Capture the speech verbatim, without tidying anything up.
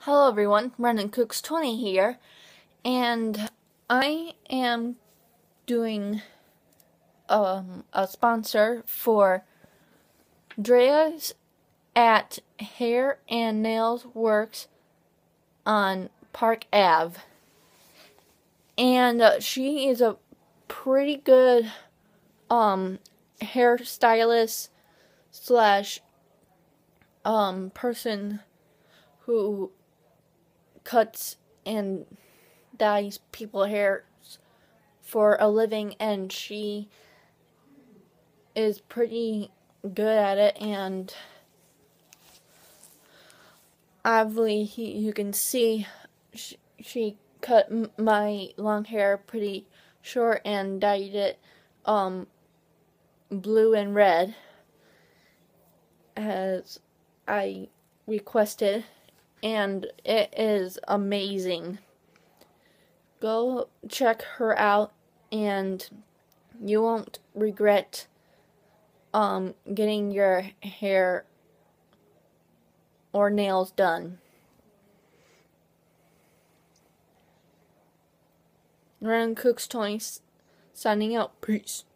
Hello everyone, Brendan Cooks twenty here, and I am doing um, a sponsor for Drea's at Hair and Nails Works on Park Ave, and uh, she is a pretty good um, hairstylist slash um, person who cuts and dyes people's hair for a living, and she is pretty good at it. And obviously you can see she, she cut m my long hair pretty short and dyed it um blue and red as I requested, and it is amazing. Go check her out and you won't regret um getting your hair or nails done. Ryan Cooks twenty signing out. Peace.